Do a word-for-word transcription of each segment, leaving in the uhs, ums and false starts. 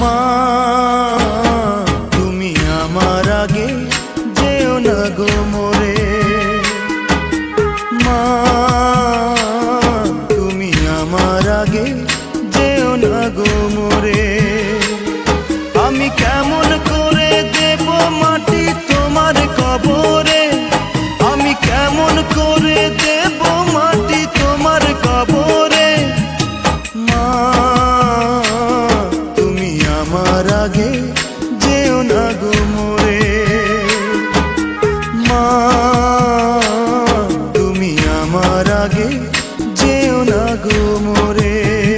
মা তুমি আমার আগে যেও না গো মোরে, মা তুমি আমার আগে যেও না গো মোরে। আমি কেমন করে দেব মাটি তোমার কবরে, আমি কেমন করে দেব মাটি তোমার কবরে। মা তুমি আমার আগে যেও না গো মোরে, মা তুমি আমার আগে যেও না গো মোরে।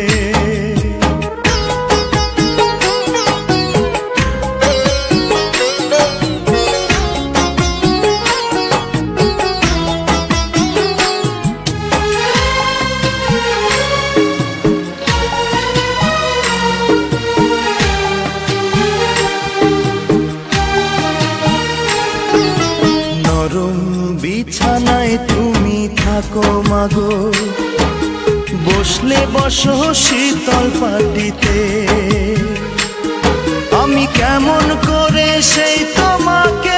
নরম বিছানায় তুমি থাকো মাগো, বসলে বসো শীতল পাটিতে। আমি কেমন করে সেই তোমাকে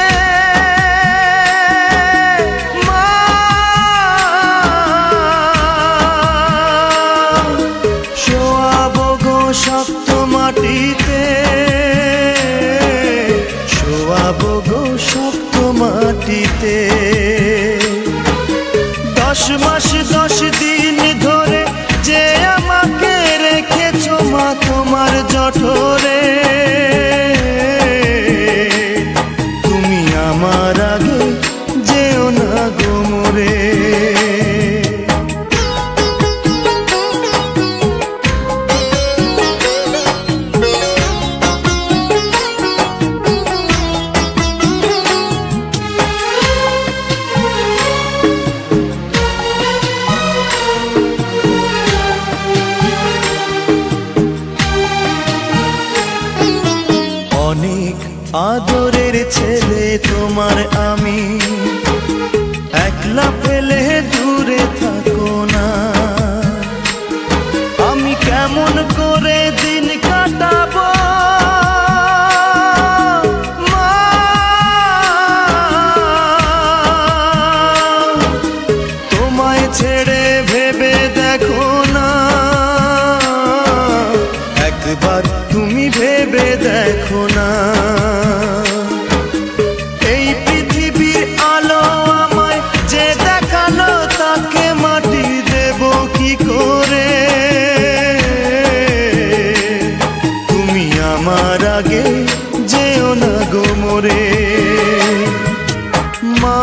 মা শোয়াবো গো শক্ত মাটিতে, শোয়াবো গো শক্ত মাটিতে। দশ মাস দশ দিন ধরে যে আমাকে রেখেছো মা তোমার জঠরে, তুমি আমার আগে যেও না গো মোরে। অনেক আদরের ছেলে তোমার আমি, একলা ফেলে দূরে থাকো না। আমি কেমন করে দিন কাটাবো মা, তোমায় ছেড়ে ভেবে দেখো না, একবার তুমি ভেবে দেখো না। এই পৃথিবীর আলো আমায় যে দেখালো তাকে মাটি দেব কি করে। তুমি আমার আগে যেও না গো মোরে, মা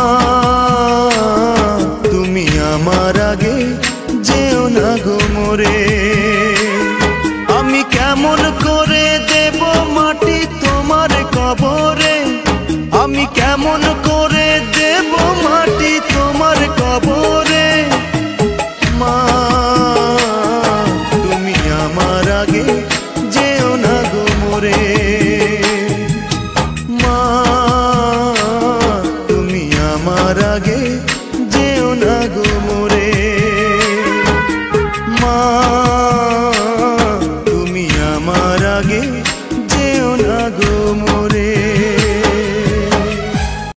তুমি আমার আগে যেও না গো মোরে। আমি কেমন করে দেব মাটি তোমার কবরে, আমি কেমন করে দেব মাটি তোমার কবরে। মা তুমি আমার আগে যেও না গো মোরে, মা তুমি আমার আগে যেও না গো মোরে।